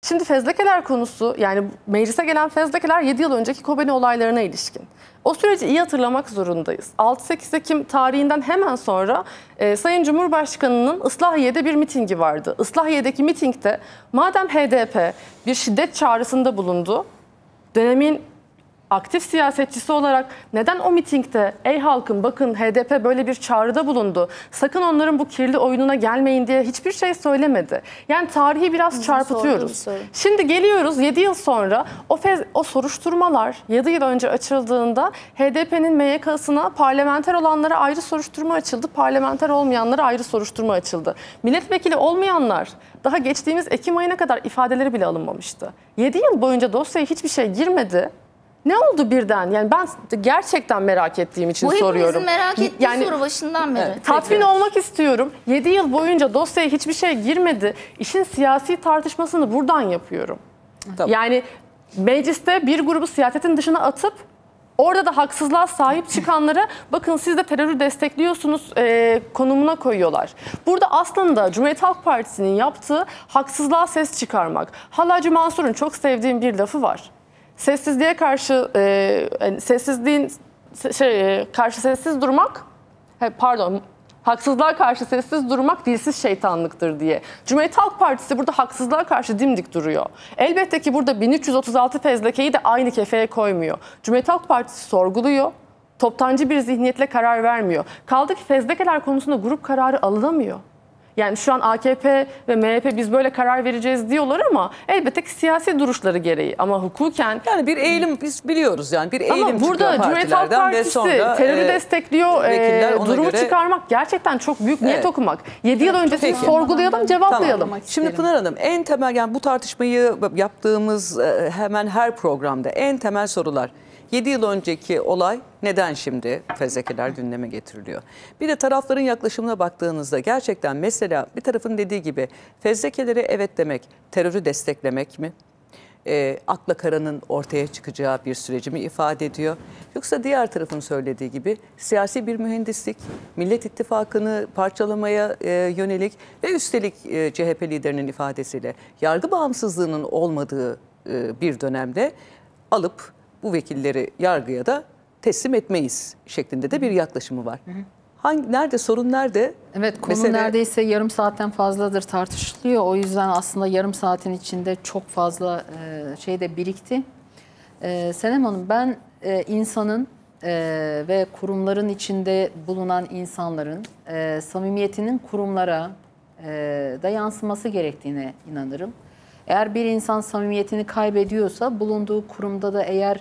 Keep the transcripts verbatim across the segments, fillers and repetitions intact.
Şimdi fezlekeler konusu, yani meclise gelen fezlekeler yedi yıl önceki Kobani olaylarına ilişkin. O süreci iyi hatırlamak zorundayız. altı sekiz Ekim tarihinden hemen sonra e, Sayın Cumhurbaşkanı'nın Islahiye'de bir mitingi vardı. Islahiye'deki mitingde madem H D P bir şiddet çağrısında bulundu, dönemin aktif siyasetçisi olarak neden o mitingde ey halkım bakın H D P böyle bir çağrıda bulundu, sakın onların bu kirli oyununa gelmeyin diye hiçbir şey söylemedi. Yani tarihi biraz Bizim çarpıtıyoruz. Şimdi geliyoruz yedi yıl sonra o, fez, o soruşturmalar yedi yıl önce açıldığında H D P'nin M Y K'sına parlamenter olanlara ayrı soruşturma açıldı, parlamenter olmayanlara ayrı soruşturma açıldı. Milletvekili olmayanlar daha geçtiğimiz Ekim ayına kadar ifadeleri bile alınmamıştı. yedi yıl boyunca dosyaya hiçbir şey girmedi. Ne oldu birden? Yani ben gerçekten merak ettiğim için Bu soruyorum. Bu merak ettiği yani, soru başından beri. Evet, tatmin evet. olmak istiyorum. yedi yıl boyunca dosyaya hiçbir şey girmedi. İşin siyasi tartışmasını buradan yapıyorum. Tabii. Yani mecliste bir grubu siyasetin dışına atıp orada da haksızlığa sahip çıkanlara bakın siz de terörü destekliyorsunuz e, konumuna koyuyorlar. Burada aslında Cumhuriyet Halk Partisi'nin yaptığı haksızlığa ses çıkarmak. Hallacı Mansur'un çok sevdiğim bir lafı var. Sessizliğe karşı e, yani sessizliğin şey e, karşı sessiz durmak, he, pardon, haksızlığa karşı sessiz durmak dilsiz şeytanlıktır diye. Cumhuriyet Halk Partisi burada haksızlığa karşı dimdik duruyor. Elbette ki burada bin üç yüz otuz altı fezlekeyi de aynı kefeye koymuyor. Cumhuriyet Halk Partisi sorguluyor. Toptancı bir zihniyetle karar vermiyor. Kaldı ki fezlekeler konusunda grup kararı alınamıyor. Yani şu an A K P ve M H P biz böyle karar vereceğiz diyorlar ama elbette ki siyasi duruşları gereği. Ama hukuken... Yani bir eğilim biz biliyoruz yani bir eğilim ama burada Cumhuriyet Halk Partisi sonra, terörü e, destekliyor, e, durumu göre... çıkarmak gerçekten çok büyük niyet evet. okumak. yedi yıl öncesini Peki. sorgulayalım, cevaplayalım. Tamam. Şimdi Pınar Hanım en temel yani bu tartışmayı yaptığımız hemen her programda en temel sorular. yedi yıl önceki olay neden şimdi fezlekeler gündeme getiriliyor? Bir de tarafların yaklaşımına baktığınızda gerçekten mesela bir tarafın dediği gibi fezlekelere evet demek terörü desteklemek mi? E, akla karanın ortaya çıkacağı bir süreci mi ifade ediyor? Yoksa diğer tarafın söylediği gibi siyasi bir mühendislik, Millet İttifakı'nı parçalamaya e, yönelik ve üstelik e, C H P liderinin ifadesiyle yargı bağımsızlığının olmadığı e, bir dönemde alıp bu vekilleri yargıya da teslim etmeyiz şeklinde de bir yaklaşımı var. Hı hı. Hangi, nerede sorun nerede? Evet konu Mesele... neredeyse yarım saatten fazladır tartışılıyor. O yüzden aslında yarım saatin içinde çok fazla e, şey de birikti. E, Senem Hanım ben e, insanın e, ve kurumların içinde bulunan insanların e, samimiyetinin kurumlara e, da yansıması gerektiğine inanırım. Eğer bir insan samimiyetini kaybediyorsa bulunduğu kurumda da eğer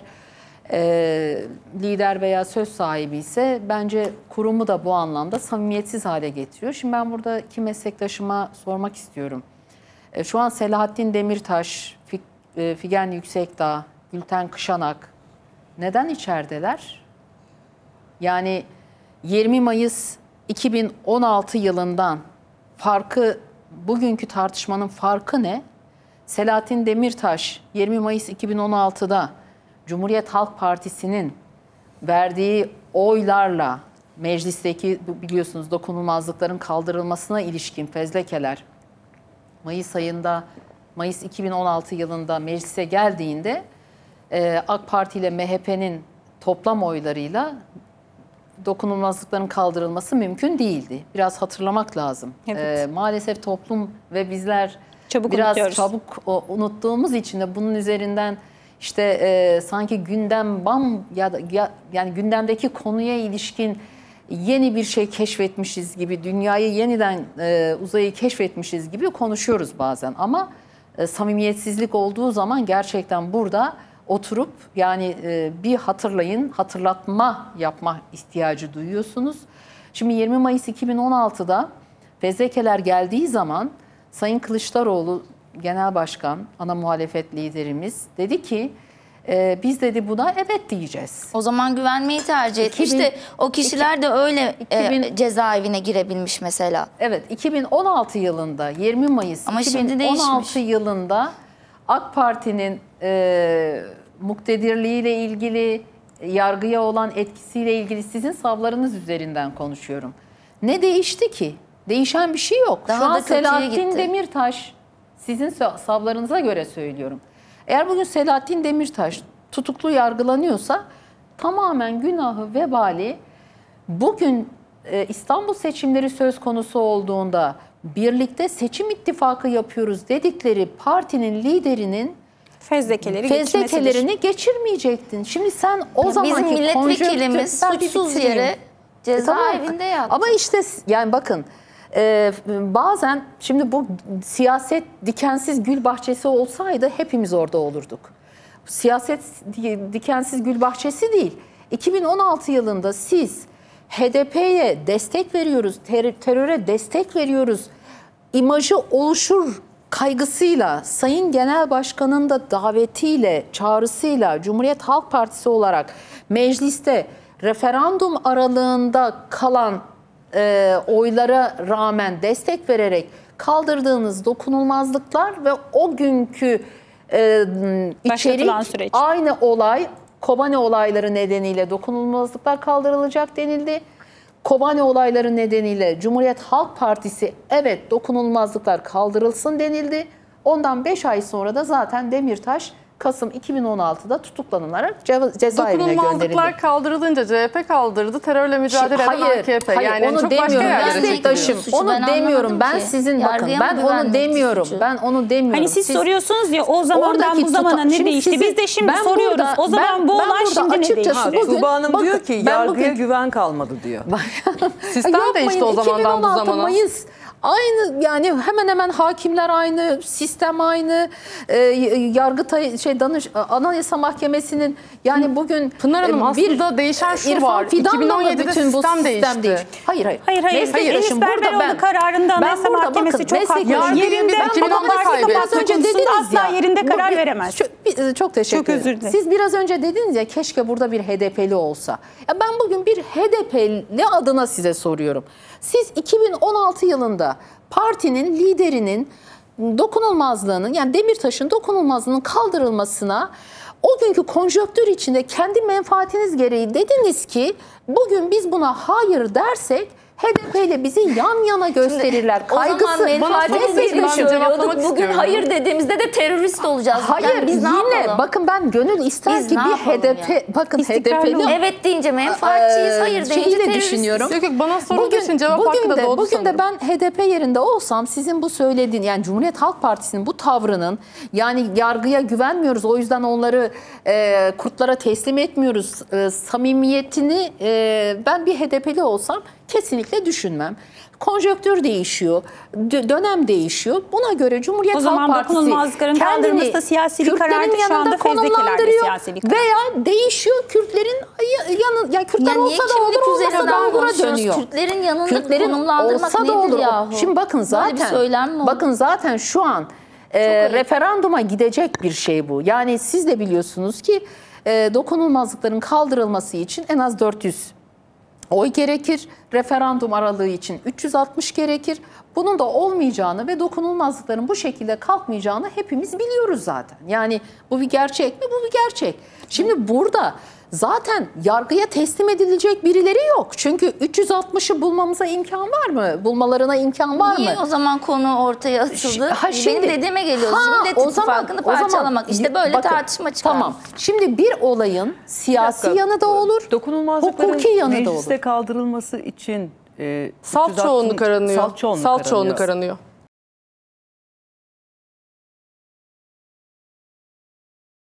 e, lider veya söz sahibi ise bence kurumu da bu anlamda samimiyetsiz hale getiriyor. Şimdi ben buradaki meslektaşıma sormak istiyorum. E, şu an Selahattin Demirtaş, Fik, e, Figen Yüksekdağ, Gülten Kışanak neden içerideler? Yani yirmi Mayıs iki bin on altı yılından farkı, bugünkü tartışmanın farkı ne? Selahattin Demirtaş yirmi Mayıs iki bin on altıda Cumhuriyet Halk Partisi'nin verdiği oylarla meclisteki biliyorsunuz dokunulmazlıkların kaldırılmasına ilişkin fezlekeler Mayıs ayında Mayıs iki bin on altı yılında meclise geldiğinde e, AK Parti ile M H P'nin toplam oylarıyla dokunulmazlıkların kaldırılması mümkün değildi. Biraz hatırlamak lazım. Evet. E, maalesef toplum ve bizler Çabuk biraz unutuyoruz. çabuk o, unuttuğumuz için de bunun üzerinden işte e, sanki gündem bam ya, da, ya yani gündemdeki konuya ilişkin yeni bir şey keşfetmişiz gibi, dünyayı yeniden e, uzayı keşfetmişiz gibi konuşuyoruz bazen. Ama e, samimiyetsizlik olduğu zaman gerçekten burada oturup yani e, bir hatırlayın, hatırlatma yapma ihtiyacı duyuyorsunuz. Şimdi yirmi Mayıs iki bin on altıda fezlekeler geldiği zaman Sayın Kılıçdaroğlu Genel Başkan, ana muhalefet liderimiz dedi ki e, biz dedi buna evet diyeceğiz. O zaman güvenmeyi tercih etmiş de o kişiler de öyle iki bin, e, cezaevine girebilmiş mesela. Evet iki bin on altı yılında yirmi Mayıs Ama iki bin on altı yılında AK Parti'nin e, muktedirliğiyle ilgili, yargıya olan etkisiyle ilgili sizin savlarınız üzerinden konuşuyorum. Ne değişti ki? Değişen bir şey yok. Daha Şu an da Selahattin gitti. Demirtaş Sizin savlarınıza göre söylüyorum. Eğer bugün Selahattin Demirtaş tutuklu yargılanıyorsa tamamen günahı, vebali bugün e, İstanbul seçimleri söz konusu olduğunda birlikte seçim ittifakı yapıyoruz dedikleri partinin liderinin fezlekeleri fezlekelerini geçirmeyecektin. Şimdi sen o zamanki bizim milletvekilimiz konjonktür- Ben bir suçsuz bitireyim. yere cezaevinde Tamam. yattı. Ama işte yani bakın e, bazen şimdi bu siyaset dikensiz gül bahçesi olsaydı hepimiz orada olurduk. Siyaset dikensiz gül bahçesi değil. iki bin on altı yılında siz H D P'ye destek veriyoruz, ter- teröre destek veriyoruz, imajı oluşur kaygısıyla, Sayın Genel Başkan'ın da davetiyle, çağrısıyla Cumhuriyet Halk Partisi olarak mecliste referandum aralığında kalan e, oylara rağmen destek vererek kaldırdığınız dokunulmazlıklar ve o günkü e, içerik süreç. aynı olay, Kobane olayları nedeniyle dokunulmazlıklar kaldırılacak denildi. Kobane olayları nedeniyle Cumhuriyet Halk Partisi evet dokunulmazlıklar kaldırılsın denildi. Ondan beş ay sonra da zaten Demirtaş Kasım iki bin on altıda tutuklanarak ce- cezaevine gönderildi. Dokunulmazlıklar kaldırılınca C H P kaldırdı, terörle mücadele eden Hayır, A K P. hayır Yani onu çok başka demiyorum. yerlere Ben çekiliyor. Demirtaş'ım. Suçu Onu ben demiyorum. anlamadım Ben ki. sizin bakın Yargıya mı ben onu güvenmekti demiyorum. suçu? Ben onu demiyorum. Hani siz, soruyorsunuz ya o zamandan Oradaki bu zamana tuta- ne Şimdi değişti? sizin- Biz de şimdi ben soruyoruz. burada- o zaman ben- bu ben olay burada şimdi ne açıkçası değişti? bugün- Tuğba Hanım bakın, diyor ki ben yargıya bugün- güven kalmadı diyor. Sistem Yapmayın, değişti o zamandan bu iki bin on altı zamana. Mayıs aynı yani hemen hemen hakimler aynı, sistem aynı, e, Yargıtay şey danış Anayasa Mahkemesi'nin yani bugün Pınar Hanım, e, aslında değişen şu İrfan var, Fidan'la mı iki bin on yedide bütün bu sistem değişti. değişti? Hayır hayır. Hayır hayır. Meslek Enis yaşım burada Berberoğlu ben- kararında ben Anayasa burada Mahkemesi bakın, çok meslek haklı. yaşım- Yargıya biz Yerinde iki bin on adamlar kaybettik. biraz önce dediniz dediniz ya. asla yerinde Bu karar bir- veremez. Şu- bir- çok teşekkür Çok özür ederim. dilerim. Siz biraz önce dediniz ya keşke burada bir H D P'li olsa. Ya ben bugün bir H D P'li adına size soruyorum. Siz iki bin on altı yılında partinin liderinin dokunulmazlığının yani Demirtaş'ın dokunulmazlığının kaldırılmasına o günkü konjonktür içinde kendi menfaatiniz gereği dediniz ki bugün biz buna hayır dersek H D P ile bizi yan yana gösterirler. O zaman Kaygısı. menfaatimiz Bana gibi sorun değil, ben cevaplamak söylüyorduk. Bugün istiyorum. hayır dediğimizde de terörist olacağız. Hayır Yani biz ne yine yapalım? bakın ben gönül ister Biz ki ne bir yapalım H D P ya? bakın İstikrarlı H D P'li olun. Evet deyince menfaatçiyiz, hayır deyince şeyi de teröristiz. düşünüyorum. Yok yok, bana sorulduğu Bugün, için cevap bugün hakkı da de, doğdu bugün sanırım. de ben H D P yerinde olsam sizin bu söylediğin yani Cumhuriyet Halk Partisi'nin bu tavrının yani yargıya güvenmiyoruz o yüzden onları e, kurtlara teslim etmiyoruz e, samimiyetini e, ben bir H D P'li olsam kesinlikle düşünmem. Konjonktür değişiyor, dö- dönem değişiyor. Buna göre Cumhuriyet O Halk zaman Partisi dokunulmazlıkların kendini kaldırılması da siyasi bir Kürtlerin karardı. Şu yanında anda fezlekelerde konumlandırıyor siyasi bir karar. veya değişiyor Kürtlerin yanı ya Kürtler Ya niye olsa da olur kimlik olmasa da üzerinden olura konuşuyoruz? dönüyor. Kürtlerin yanında Kürtlerin konumlandırmak olsa da nedir olur. yahu? Şimdi bakın Böyle bir zaten söylem mi olur? bakın zaten şu an e, ayıp. referanduma gidecek bir şey bu. Yani siz de biliyorsunuz ki e, dokunulmazlıkların kaldırılması için en az dört yüz oy gerekir. Referandum aralığı için üç yüz altmış gerekir. Bunun da olmayacağını ve dokunulmazlıkların bu şekilde kalkmayacağını hepimiz biliyoruz zaten. Yani bu bir gerçek mi? Bu bir gerçek. Şimdi burada zaten yargıya teslim edilecek birileri yok. Çünkü üç yüz altmışı bulmamıza imkan var mı? Bulmalarına imkan var Niye mı? o zaman konu ortaya atıldı? Ha, Benim dediğime geliyoruz. Ha, Millet o zaman- İttifakı'nı o zaman- parçalamak. İşte böyle bakın, tartışma çıkar. Tamam. Şimdi bir olayın siyasi Bir dakika, yanı da olur, Dokunulmazlıkların hukuki yanı da olur. mecliste kaldırılması için e, Salt üç yüz altmış çoğunluk aranıyor. Salt çoğunluk Salt çoğunluk aranıyor. aranıyor.